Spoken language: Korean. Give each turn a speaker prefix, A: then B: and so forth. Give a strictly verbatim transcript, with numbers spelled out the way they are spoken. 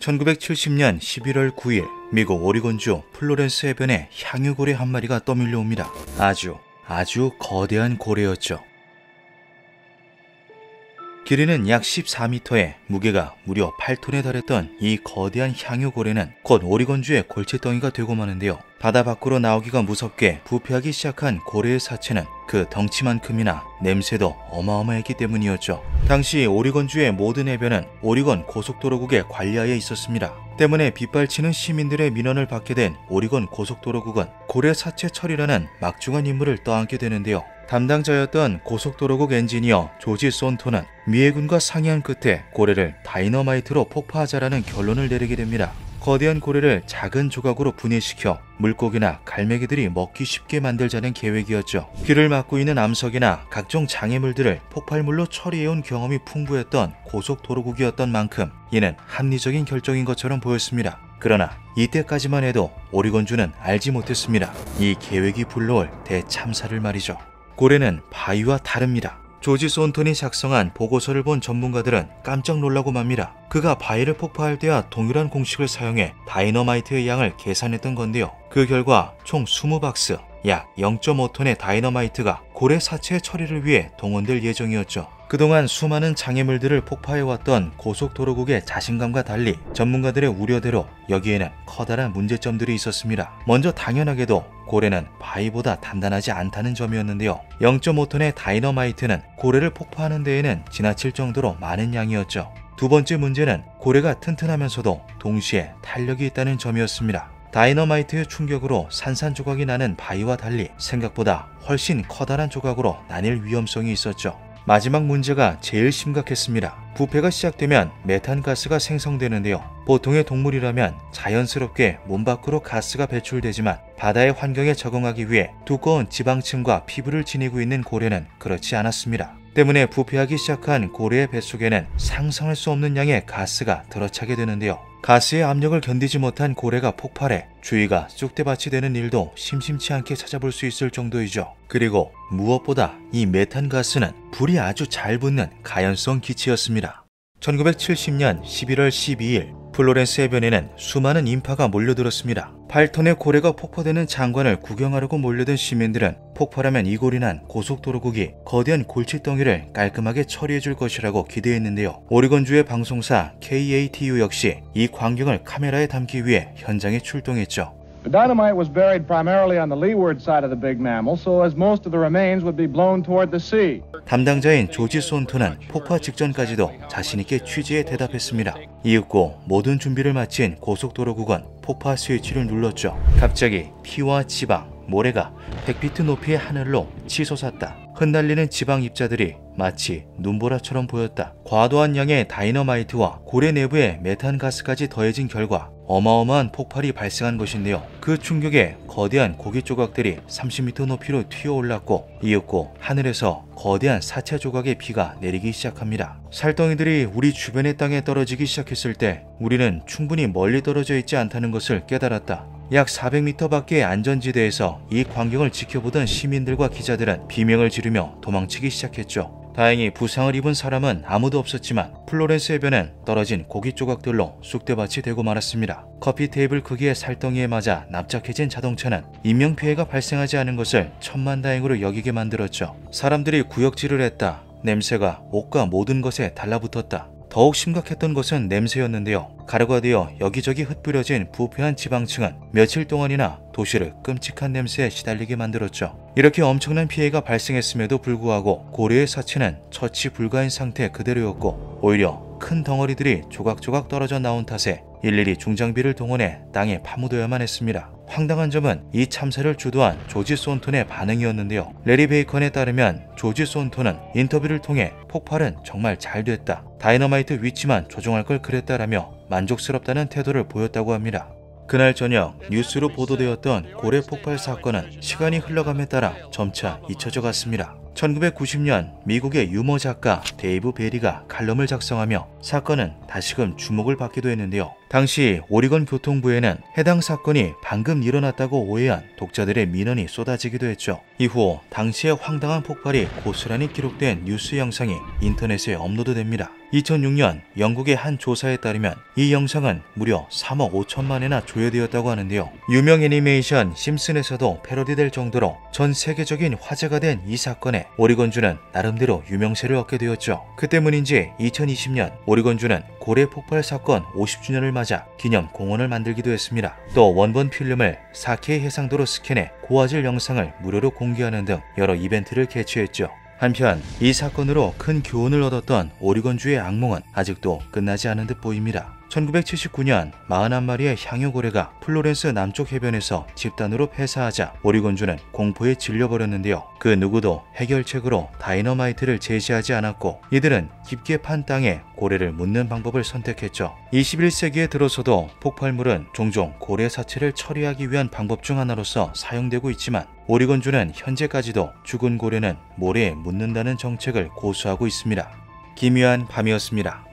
A: 천구백칠십 년 십일월 구일 미국 오리곤주 플로렌스 해변에 향유고래 한 마리가 떠밀려옵니다. 아주 아주 거대한 고래였죠. 길이는 약 십사 미터에 무게가 무려 팔 톤에 달했던 이 거대한 향유고래는 곧 오리곤주의 골칫덩이가 되고 마는데요. 바다 밖으로 나오기가 무섭게 부패하기 시작한 고래의 사체는 그 덩치만큼이나 냄새도 어마어마했기 때문이었죠. 당시 오리곤주의 모든 해변은 오리건 고속도로국의 관리하에 있었습니다. 때문에 빗발치는 시민들의 민원을 받게 된 오리건 고속도로국은 고래 사체 처리라는 막중한 임무를 떠안게 되는데요. 담당자였던 고속도로국 엔지니어 조지 손토는 미해군과 상의한 끝에 고래를 다이너마이트로 폭파하자라는 결론을 내리게 됩니다. 거대한 고래를 작은 조각으로 분해시켜 물고기나 갈매기들이 먹기 쉽게 만들자는 계획이었죠. 길을 막고 있는 암석이나 각종 장애물들을 폭발물로 처리해온 경험이 풍부했던 고속도로국이었던 만큼 이는 합리적인 결정인 것처럼 보였습니다. 그러나 이때까지만 해도 오리곤주는 알지 못했습니다. 이 계획이 불러올 대참사를 말이죠. 고래는 바위와 다릅니다. 조지 손톤이 작성한 보고서를 본 전문가들은 깜짝 놀라고 맙니다. 그가 바위를 폭파할 때와 동일한 공식을 사용해 다이너마이트의 양을 계산했던 건데요. 그 결과 총 이십 박스, 약 영 점 오 톤의 다이너마이트가 고래 사체 처리를 위해 동원될 예정이었죠. 그동안 수많은 장애물들을 폭파해왔던 고속도로국의 자신감과 달리 전문가들의 우려대로 여기에는 커다란 문제점들이 있었습니다. 먼저 당연하게도 고래는 바위보다 단단하지 않다는 점이었는데요. 영 점 오 톤의 다이너마이트는 고래를 폭파하는 데에는 지나칠 정도로 많은 양이었죠. 두 번째 문제는 고래가 튼튼하면서도 동시에 탄력이 있다는 점이었습니다. 다이너마이트의 충격으로 산산조각이 나는 바위와 달리 생각보다 훨씬 커다란 조각으로 나뉠 위험성이 있었죠. 마지막 문제가 제일 심각했습니다. 부패가 시작되면 메탄가스가 생성되는데요. 보통의 동물이라면 자연스럽게 몸 밖으로 가스가 배출되지만 바다의 환경에 적응하기 위해 두꺼운 지방층과 피부를 지니고 있는 고래는 그렇지 않았습니다. 때문에 부패하기 시작한 고래의 뱃속에는 상상할 수 없는 양의 가스가 들어차게 되는데요. 가스의 압력을 견디지 못한 고래가 폭발해 주위가 쑥대밭이 되는 일도 심심치 않게 찾아볼 수 있을 정도이죠. 그리고 무엇보다 이 메탄가스는 불이 아주 잘 붙는 가연성 기체였습니다. 천구백칠십 년 십일월 십이일 플로렌스 해변에는 수많은 인파가 몰려들었습니다. 팔 톤의 고래가 폭파되는 장관을 구경하려고 몰려든 시민들은 폭발하면 이골이 난 고속도로국이 거대한 골칫덩이를 깔끔하게 처리해줄 것이라고 기대했는데요. 오리곤주의 방송사 케이에이티유 역시 이 광경을 카메라에 담기 위해 현장에 출동했죠.
B: The dynamite was buried primarily on the leeward side of the big mammal, so as most of the remains would be blown toward the sea.
A: 담당자인 조지 손토는 폭파 직전까지도 자신있게 취재에 대답했습니다. 이윽고 모든 준비를 마친 고속도로국은 폭파 스위치를 눌렀죠. 갑자기 피와 지방, 모래가 백 피트 높이의 하늘로 치솟았다. 흩날리는 지방 입자들이 마치 눈보라처럼 보였다. 과도한 양의 다이너마이트와 고래 내부에 메탄가스까지 더해진 결과 어마어마한 폭발이 발생한 것인데요. 그 충격에 거대한 고기 조각들이 삼십 미터 높이로 튀어올랐고 이윽고 하늘에서 거대한 사체 조각의 비가 내리기 시작합니다. 살덩이들이 우리 주변의 땅에 떨어지기 시작했을 때 우리는 충분히 멀리 떨어져 있지 않다는 것을 깨달았다. 약 사백 미터 밖의 안전지대에서 이 광경을 지켜보던 시민들과 기자들은 비명을 지르며 도망치기 시작했죠. 다행히 부상을 입은 사람은 아무도 없었지만 플로렌스 해변은 떨어진 고기 조각들로 쑥대밭이 되고 말았습니다. 커피 테이블 크기의 살덩이에 맞아 납작해진 자동차는 인명피해가 발생하지 않은 것을 천만다행으로 여기게 만들었죠. 사람들이 구역질을 했다. 냄새가 옷과 모든 것에 달라붙었다. 더욱 심각했던 것은 냄새였는데요. 가루가 되어 여기저기 흩뿌려진 부패한 지방층은 며칠 동안이나 도시를 끔찍한 냄새에 시달리게 만들었죠. 이렇게 엄청난 피해가 발생했음에도 불구하고 고래의 사체는 처치 불가인 상태 그대로였고 오히려 큰 덩어리들이 조각조각 떨어져 나온 탓에 일일이 중장비를 동원해 땅에 파묻어야만 했습니다. 황당한 점은 이 참사를 주도한 조지 손톤의 반응이었는데요. 레리 베이컨에 따르면 조지 손톤은 인터뷰를 통해 폭발은 정말 잘 됐다. 다이너마이트 위치만 조정할 걸 그랬다라며 만족스럽다는 태도를 보였다고 합니다. 그날 저녁 뉴스로 보도되었던 고래 폭발 사건은 시간이 흘러감에 따라 점차 잊혀져 갔습니다. 천구백구십 년 미국의 유머 작가 데이브 베리가 칼럼을 작성하며 사건은 다시금 주목을 받기도 했는데요. 당시 오리건 교통부에는 해당 사건이 방금 일어났다고 오해한 독자들의 민원이 쏟아지기도 했죠. 이후 당시의 황당한 폭발이 고스란히 기록된 뉴스 영상이 인터넷에 업로드됩니다. 이천육 년 영국의 한 조사에 따르면 이 영상은 무려 삼억 오천만 회나 조회되었다고 하는데요. 유명 애니메이션 심슨에서도 패러디될 정도로 전 세계적인 화제가 된 이 사건에 오리건주는 나름대로 유명세를 얻게 되었죠. 그 때문인지 이천이십 년 오리건주는 고래 폭발 사건 오십 주년을 맞아 기념 공원을 만들기도 했습니다. 또 원본 필름을 사케이 해상도로 스캔해 고화질 영상을 무료로 공개하는 등 여러 이벤트를 개최했죠. 한편 이 사건으로 큰 교훈을 얻었던 오리건주의 악몽은 아직도 끝나지 않은 듯 보입니다. 천구백칠십구 년 사십일 마리의 향유고래가 플로렌스 남쪽 해변에서 집단으로 폐사하자 오리건주는 공포에 질려버렸는데요. 그 누구도 해결책으로 다이너마이트를 제시하지 않았고 이들은 깊게 판 땅에 고래를 묻는 방법을 선택했죠. 이십일 세기에 들어서도 폭발물은 종종 고래 사체를 처리하기 위한 방법 중 하나로서 사용되고 있지만 오리건주는 현재까지도 죽은 고래는 모래에 묻는다는 정책을 고수하고 있습니다. 기묘한 밤이었습니다.